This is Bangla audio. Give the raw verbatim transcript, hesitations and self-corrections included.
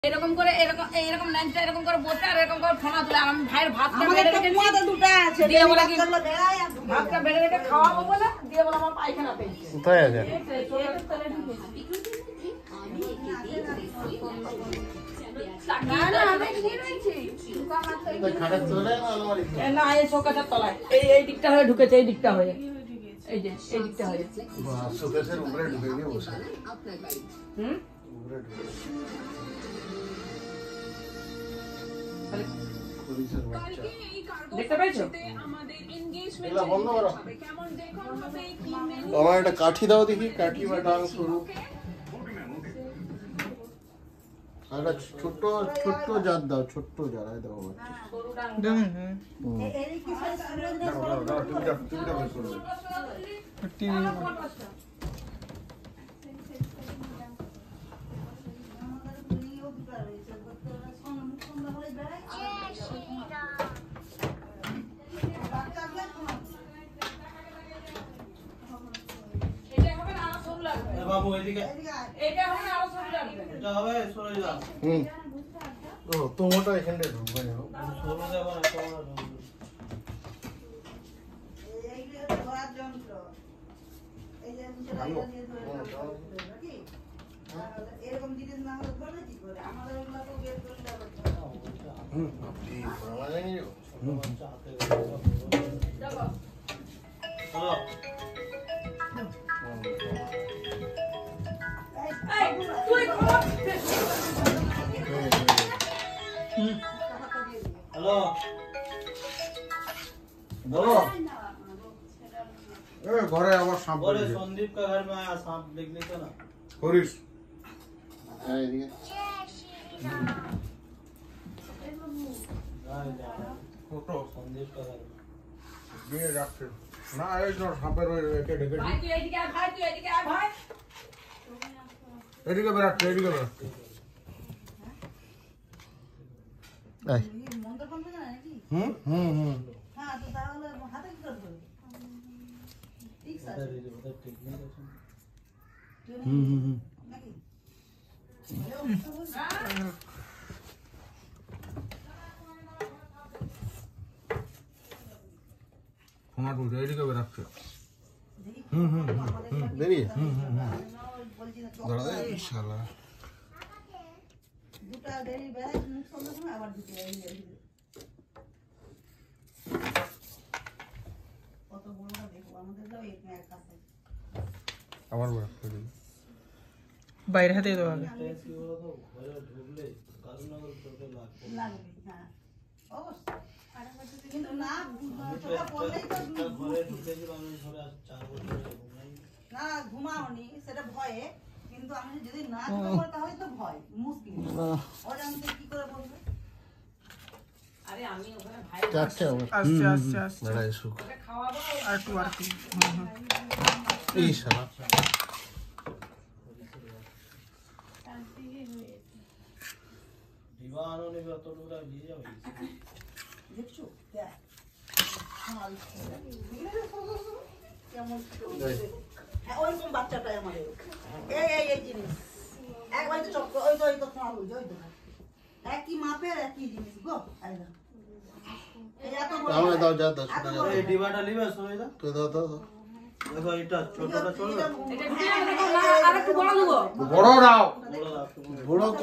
এরকম করে এরকম এরকম নাইনটা এরকম করে বসে আর এরকম করে ফোনা তুলে আমি ভাইয়ের ভাতটা বেড়ে রেখেছি দুটো আছে দিয়ে বলে কি ভাতটা বেড়ে রেখে খাওয়াবো বলে দিয়ে বলে আমার পায়খানা পেয়েছে কোথায় আছে না না আমি কি রইছি খাটা চলে না আলমারি না এই শোকাটার তলায় এই এই দিকটা হয়ে ঢুকেছে এই দিকটা হয়ে এই যে এই দিকটা হয়ে বাহ শোকেসের উপরে ঢুকে গিয়ে বসে হুম উপরে ঢুকে দেখতে পাইছো এগুলা বন্ধ করো আমার একটা কাঠি দাও দেখি কাঠি বা ডাং শুরু একটা ছোট্ট ছোট্ট জাত দাও ছোট্ট জারাই দাও বাবু এদিকে এটা হবে আরো সরু লাগবে এটা হবে সরে যাও হুম ও তোমাটা এখানে ঢুকবে না সরে যাব না তোমরা এইগুলো ধরার যন্ত্র এই যে মুখে দিয়ে ধরে নাকি এরকম জিনিস না হলে ধরবে কি করে আমাদের এগুলো তো বের করে দেওয়া হুম ঠিক মানে হুম দেখো চলো এই তুই খোলা হ্যালো বলো এ ঘরে আবার সাপ बोले বেরিয়েছে संदीप का घर में आया सांप देख लेते ना করিস হ্যাঁ এদিকে फोटो संदीप का घर में দিয়ে রাখছে না এই না সাপের ওই একে ঢেকে ভাই তুই এদিকে আয় ভাই তুই এদিকে আয় ভাই এদিকে বেরাচ্ছে এদিকে বেরাচ্ছে এই মন্ত্র করবে না নাকি হুম হুম হুম হ্যাঁ তো তাহলে হাতে কি করবে ঠিক আছে उधर उधर टेक्निक है হুম হুম হুম নাকি ফোনা তুলছে এদিকে বেরাচ্ছে হুম হুম হুম বেরিয়ে হুম হুম হুম বলছি না দাঁড়া দে শালা দুটা দেরি বেড়াই মুখ সন্ধ্যা সময় আবার ঢুকে এই কত বড়টা দেখো আমাদের যাও এক মেয়ের কাছে আবার বেরাচ্ছে বাইরে হাতে দেওয়া হবে टेस्ट की बोला तो घर ढूंढले कालनगर टोटल लाख লাগবে হ্যাঁ অবশ্যই কিন্তু না চোখে পড়লেই তো ঘরে ঢুকেছিলাম আমি ঘরে চার বছর ঘুমাই না ঘুমাওনি সেটা ভয়ে কিন্তু আমি যদি না চোখে পড়ে তাহলে তো ভয় মুশকিল ওরা আমি কি করে বলবো আরে আমি ওখানে ভাই যাচ্ছে আবার আস্তে আস্তে আস্তে বেড়াই সুখ ওকে খাওয়াবো আর একটু আর একটু হুম, হুম। এই শালা दीवानों ने भी तो लोग लिए जाओ দেখছো দেখ আমার কেমন হ্যাঁ ওইরকম বাচ্চাটাই আমাদের এই এই এই জিনিস একবার তো চক্র ওই তো ওই তো খাওয়া হইছে ওই তো একই মাপের একই জিনিস গো আইলা এই এত বড় আমরা দাও যা দাও শোনা যাবে ये डिवाटा लिबे सरे जा তো দাও দাও দাও। देखो এটা ছোটটা চলবে এটা ঢুকে আর একটু বড় দেবো বড় দাও বড় রাখতে বড়